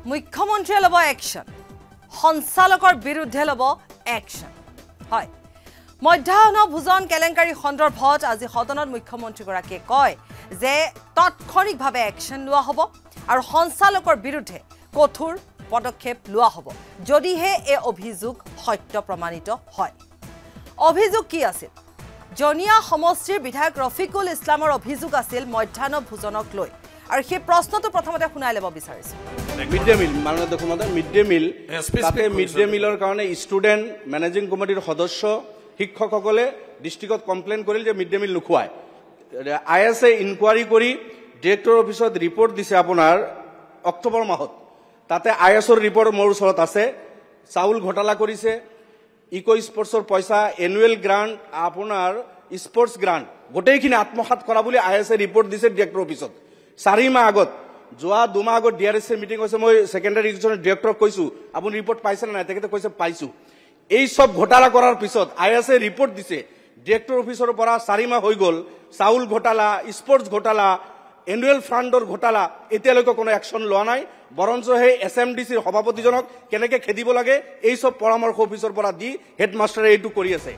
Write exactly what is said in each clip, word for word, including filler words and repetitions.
মুখ্যমন্ত্ৰীয়ে ল'ব একশ্যন সঞ্চালকৰ বিৰুদ্ধে ল'ব একশ্যন হয় মধ্যাহ্ন ভোজন কেলেংকাৰী সন্দৰ্ভত আজি সদনত মুখ্যমন্ত্ৰীগৰাকীয়ে কয় যে তৎক্ষণিকভাৱে একশ্যন লোৱা হ'ব আৰু সঞ্চালকৰ বিৰুদ্ধে কঠোৰ পদক্ষেপ লোৱা হ'ব যদিহে এই অভিযোগ সত্য প্ৰমাণিত হয় অভিযোগ কি আছিল জনিয়া সমষ্টিৰ বিধায়ক ৰফিকুল ইছলামৰ অভিযোগ আছিল মধ্যাহ্ন ভোজনক লৈ আৰু সেই প্ৰশ্নটো প্ৰথমতে শুনাই ল'ব বিচাৰিছো মিড ডে মিল মাননীয় অধ্যক্ষ মিড ডে মিল তাতে মিড ডে মিলৰ কাৰণে ষ্টুডেণ্ট মেনেজিং কমিটিৰ সদস্য শিক্ষকসকলে ডিষ্ট্ৰিক্টত কমপ্লেইন কৰিল যে মিড ডে মিল নোখোৱায় আই এছ এ ইনকুৱাৰী কৰি ডিৰেক্টৰ অফিচত ৰিপৰ্ট দিছে আপোনাৰ অক্টোবৰ মাহত তাতে আই এছৰ ৰিপৰ্ট মোৰ ওচৰত আছে চাউল ঘোটালা কৰিছে ইকো স্পৰ্টছৰ পইচা এনুৱেল গ্ৰাণ্ট আপোনাৰ স্পৰ্টছ গ্ৰাণ্ট গোটেইখিনি আত্মসাত কৰা বুলি আই এছ এ ৰিপৰ্ট দিছে ডিৰেক্টৰ অফিচত চাৰি মাহ আগত যোৱা দুমাহ আগত ডি আৰ এছ এৰ মিটিং হৈছে মই ছেকেণ্ডাৰী এডুকেশ্যনৰ ডিৰেক্টৰক কৈছোঁ আপুনি ৰিপৰ্ট পাইছে নে নাই তেখেতে কৈছে পাইছোঁ এই সব ঘোটালা কৰাৰ পিছত আই এছ এ ৰিপৰ্ট দিছে ডিৰেক্টৰ অফিচৰ পৰা চাৰি মাহ হৈ গ'ল চাউল ঘোটালা স্পৰ্টছ ঘোটালা এনুৱেল ফাণ্ডৰ ঘোটালা এতিয়ালৈকে কোনো একশ্যন লোৱা নাই বৰঞ্চ সেই এছ এম ডি চিৰ সভাপতিজনক কেনেকৈ খেদিব লাগে এই সব পৰামৰ্শ অফিচৰ পৰা দি হেডমাষ্টাৰে এইটো কৰি আছে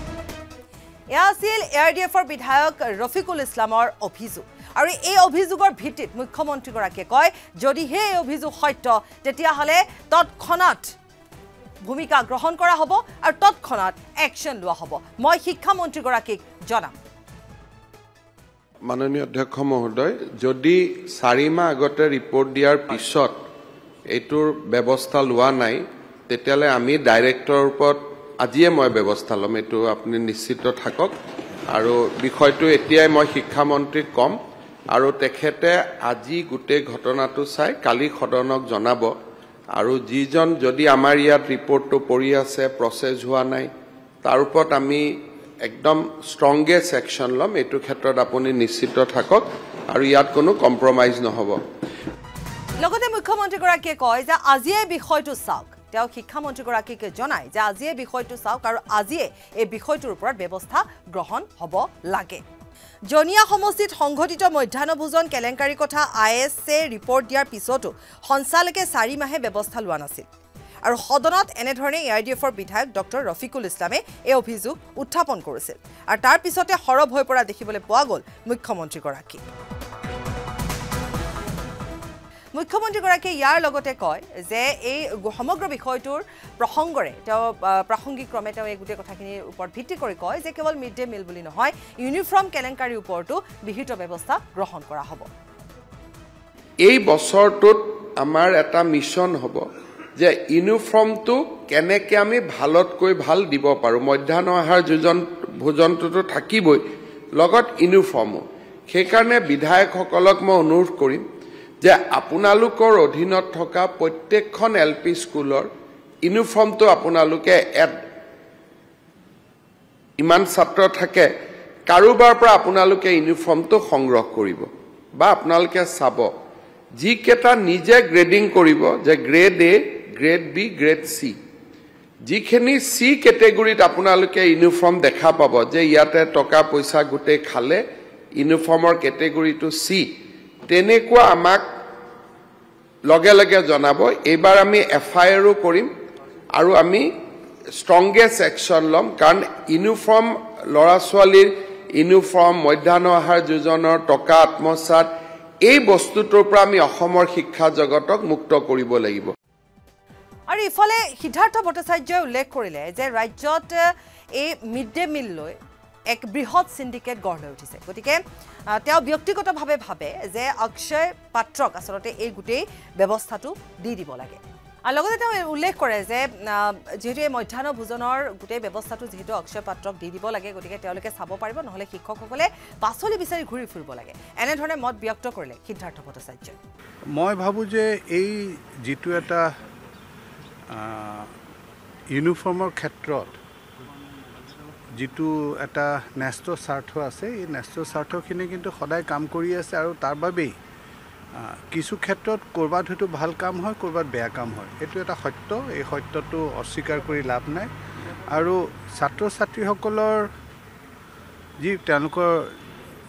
এয়া আছিল এ আৰ ডি এফৰ বিধায়ক ৰফিকুল ইছলামৰ অভিযোগ আৰু এই অভিযোগৰ ভিত্তিত মুখ্যমন্ত্ৰীগৰাকীয়ে কয় যদিহে এই অভিযোগ সত্য তেতিয়াহ'লে তৎক্ষণাত ভূমিকা গ্ৰহণ কৰা হ'ব আৰু তৎক্ষণাত একশ্যন লোৱা হ'ব মই শিক্ষামন্ত্ৰীগৰাকীক জনাম মাননীয় অধ্যক্ষ মহোদয় যদি চাৰি মাহ আগতে ৰিপৰ্ট দিয়াৰ পিছত এইটোৰ ব্যৱস্থা লোৱা নাই তেতিয়াহ'লে আমি ডাইৰেক্টৰৰ ওপৰত আজিয়ে মই ব্যৱস্থা ল'ম এইটো আপুনি নিশ্চিত থাকক আৰু বিষয়টো এতিয়াই মই শিক্ষামন্ত্ৰীক ক'ম আৰু তেখেতে আজি গোটেই ঘটনাটো চাই কালি সদনক জনাব আৰু যিজন যদি আমাৰ ইয়াত ৰিপৰ্টটো পৰি আছে প্ৰচেছ হোৱা নাই তাৰ ওপৰত আমি একদম ষ্ট্ৰংগেষ্ট একশ্যন ল'ম এইটো ক্ষেত্ৰত আপুনি নিশ্চিত থাকক আৰু ইয়াত কোনো কম্প্ৰমাইজ নহ'ব লগতে মুখ্যমন্ত্ৰীগৰাকীয়ে কয় যে আজিয়ে বিষয়টো চাওক তেওঁ শিক্ষামন্ত্ৰীগৰাকীক জনায় যে আজিয়ে বিষয়টো চাওক আৰু আজিয়ে এই বিষয়টোৰ ওপৰত ব্যৱস্থা গ্ৰহণ হ'ব লাগে জনিয়া সমষ্টিত সংঘটিত মধ্যাহ্ন ভোজন কেলেংকাৰী কথা আই এছ এ ৰিপৰ্ট দিয়াৰ পিছতো সঞ্চালকে চাৰি মাহে ব্যৱস্থা লোৱা নাছিল আৰু সদনত এনেধৰণে এ আই ডি এফৰ বিধায়ক ডক্টৰ ৰফিকুল ইছলামে এই অভিযোগ উত্থাপন কৰিছিল আৰু তাৰ পিছতে সৰব হৈ পৰা দেখিবলৈ পোৱা গ'ল মুখ্যমন্ত্ৰীগৰাকী মুখ্যমন্ত্ৰীগৰাকীয়ে ইয়াৰ লগতে কয় যে এই সমগ্ৰ বিষয়টোৰ প্ৰসংগৰে তেওঁ প্ৰাসংগিকক্ৰমে তেওঁ এই গোটেই কথাখিনিৰ ওপৰত ভিত্তি কৰি কয় যে কেৱল মিড ডে মিল বুলি নহয় ইউনিফৰ্ম কেলেংকাৰীৰ ওপৰতো বিহিত ব্যৱস্থা গ্ৰহণ কৰা হ'ব এই বছৰটোত আমাৰ এটা মিছন হ'ব যে ইউনিফৰ্মটো কেনেকৈ আমি ভালতকৈ ভাল দিব পাৰোঁ মধ্যাহ্ন আহাৰ যোজন ভোজনটোতো থাকিবই লগত ইউনিফৰ্মো সেইকাৰণে বিধায়কসকলক মই অনুৰোধ কৰিম যে আপোনালোকৰ অধীনত থকা প্ৰত্যেকখন এল পি স্কুলৰ ইউনিফৰ্মটো আপোনালোকে এড ইমান ছাত্ৰ থাকে কাৰোবাৰ পৰা আপোনালোকে ইউনিফৰ্মটো সংগ্ৰহ কৰিব বা আপোনালোকে চাব যিকেইটা নিজে গ্ৰেডিং কৰিব যে grade A grade B grade C যিখিনি চি কেটেগৰীত আপোনালোকে ইউনিফৰ্ম দেখা পাব যে ইয়াতে টকা পইচা গোটেই খালে ইউনিফৰ্মৰ কেটেগৰীটো চি তেনেকুৱা আমাক লগে লগে জনাব এইবাৰ আমি এফ আই আৰো কৰিম আৰু আমি ষ্ট্ৰংগেষ্ট একশ্যন ল'ম কাৰণ ইউনিফৰ্ম ল'ৰা ছোৱালীৰ ইউনিফৰ্ম মধ্যাহ্ন আহাৰ যোজনাৰ টকা আত্মসাত এই বস্তুটোৰ পৰা আমি অসমৰ শিক্ষা জগতক মুক্ত কৰিব লাগিব আৰু ইফালে সিদ্ধাৰ্থ ভট্টাচাৰ্যই উল্লেখ কৰিলে যে ৰাজ্যত এই মিড ডে মিল লৈ এক বৃহৎ সিন্ডিকেট গঢ় লৈ উঠিছে গতিকে তেওঁ ব্যক্তিগতভাৱে ভাবে যে অক্ষয় পাত্ৰক আচলতে এই গোটেই ব্যৱস্থাটো দি দিব লাগে আৰু লগতে তেওঁ উল্লেখ কৰে যে যেহেতু এই মধ্যাহ্ন ভোজনৰ গোটেই ব্যৱস্থাটো যেহেতু অক্ষয় পাত্ৰক দি দিব লাগে গতিকে তেওঁলোকে চাব পাৰিব নহ'লে শিক্ষকসকলে পাচলি বিচাৰি ঘূৰি ফুৰিব লাগে এনেধৰণে মত ব্যক্ত কৰিলে সিদ্ধাৰ্থ ভট্টাচাৰ্যই মই ভাবোঁ যে এই যিটো এটা ইউনিফৰ্মৰ ক্ষেত্ৰত যিটো এটা ন্যস্ত স্বাৰ্থ আছে এই ন্যস্ত স্বাৰ্থখিনি কিন্তু সদায় কাম কৰি আছে আৰু তাৰ বাবেই কিছু ক্ষেত্ৰত ক'ৰবাত হয়তো ভাল কাম হয় ক'ৰবাত বেয়া কাম হয় এইটো এটা সত্য এই সত্যটো অস্বীকাৰ কৰি লাভ নাই আৰু ছাত্ৰ ছাত্ৰীসকলৰ যি তেওঁলোকৰ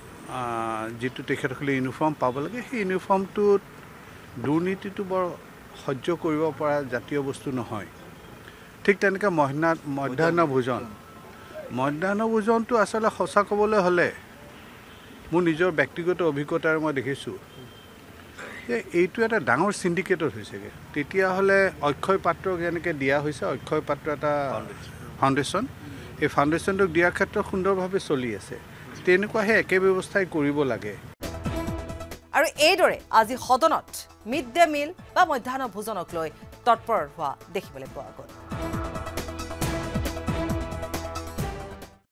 যিটো তেখেতসকলে ইউনিফৰ্ম পাব লাগে সেই ইউনিফৰ্মটোত দুৰ্নীতিটো বৰ সহ্য কৰিব পৰা জাতীয় বস্তু নহয় ঠিক তেনেকৈ মহিনা মধ্যাহ্ন ভোজন মধ্যাহ্ন ভোজনটো আচলতে সঁচা ক'বলৈ হ'লে মোৰ নিজৰ ব্যক্তিগত অভিজ্ঞতাৰ মই দেখিছোঁ যে এইটো এটা ডাঙৰ চিণ্ডিকেটত হৈছেগৈ তেতিয়াহ'লে অক্ষয় পাত্ৰক যেনেকৈ দিয়া হৈছে অক্ষয় পাত্ৰ এটা ফাউণ্ডেশ্যন এই ফাউণ্ডেশ্যনটোক দিয়াৰ ক্ষেত্ৰত সুন্দৰভাৱে চলি আছে তেনেকুৱা সেই একে ব্যৱস্থাই কৰিব লাগে আৰু এইদৰে আজি সদনত মিড ডে মিল বা মধ্যাহ্ন ভোজনক লৈ তৎপৰ হোৱা দেখিবলৈ পোৱা গ'ল